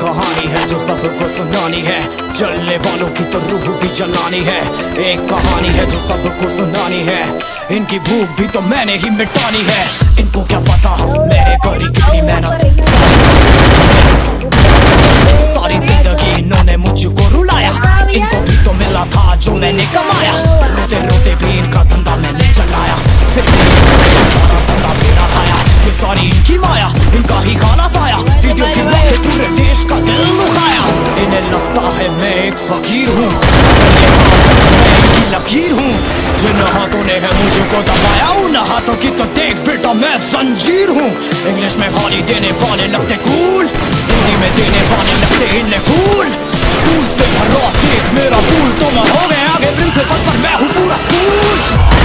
कहानी है जो सबको सुनानी है, जलने वालों की तो रूह भी जलानी है। एक कहानी है जो सबको सुनानी है, इनकी भूख भी तो मैंने ही मिटानी है। इनको क्या पता मेरे करी कितनी मेहनत, सारी जिंदगी इन्होंने मुझको रुलाया। इनको भी तो मिला था जो मैंने कमाया, रोते रोते भी इनका धंधा मैंने चलाया। फिर सारा धंधा मेरा खाया, ये सारी इनकी माया, इनका ही खाना साया। वीडियो की बातें पूरे देश का दिल दुखाया। इन्हें लगता है मैं एक फकीर हूँ, मैं इनकी लकीर हूँ। जिन हाथों ने है मुझको दबाया, उन हाथों की तो देख बेटा मैं जंजीर हूँ। इंग्लिश में गाली देने वाले लगते कूल, हिंदी में देने वाले लगते इन्हें कूल। स्कूल से भरो देख मेरा फूल, तो मैं हो गए आगे प्रिंसिपल पर मैं हूँ पूरा स्कूल।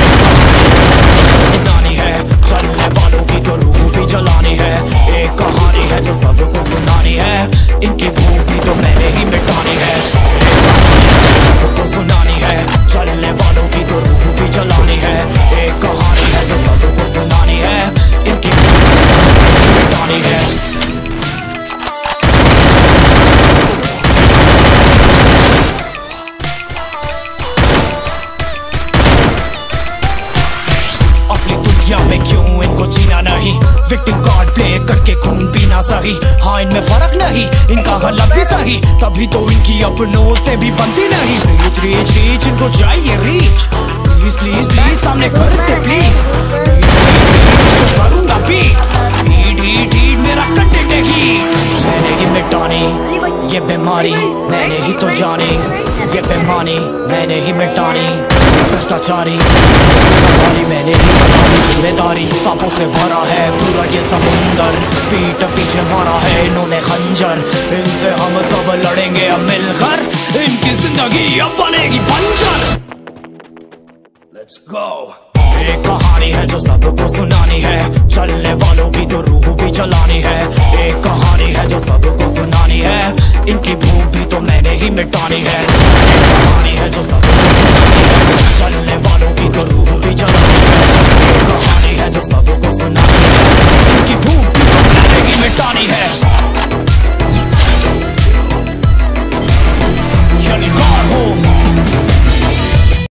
सुनानी है चलने वालों की तो रूह भी जलानी है। एक कहानी है जो सबको सुनानी है, इनकी भूख भी तो मैंने ही मिटानी है। सबको सुनानी है, चलने वालों की तो रूह भी जलानी है। एक कहानी है जो सबको सुनानी है, इनकी भूख भी तो मैंने ही मिटानी है। में क्यों इनको जीना नहीं, विक्टिम कार्ड प्ले करके खून पीना सही। हाँ इनमें फर्क नहीं, इनका गलत भी सही, तभी तो इनकी अपनों से भी बनती नहीं। रीच रीच रीच इनको चाहिए रीच, प्लीज प्लीज प्लीज सामने करते प्लीज, करूंगा बीट हीट हीट हीट मेरा कंटेंट है हीट। मैंने ही मिटानी ये बीमारी, मैंने ही तो जानी ये बेमानी, मैंने ही मिटानी भ्रष्टाचारी मैंने ही बतानी। जिम्मेदारी सांपों से भरा है पूरा ये समुंदर, पीठ पीछे मारा है इन्होंने खंजर। इनसे हम सब लड़ेंगे अब मिलकर, इनकी जिंदगी अब बनेगी बंजर। Let's go. एक कहानी है जो सबको सुनानी है, चलने वालों की तो रूह भी जलानी है। एक कहानी है जो सबको सुनानी है, इनकी भूख भी तो मैंने ही मिटानी है। एक कहानी है जो सबको सुनानी है, चलने वालों की तो रूह भी जलानी है।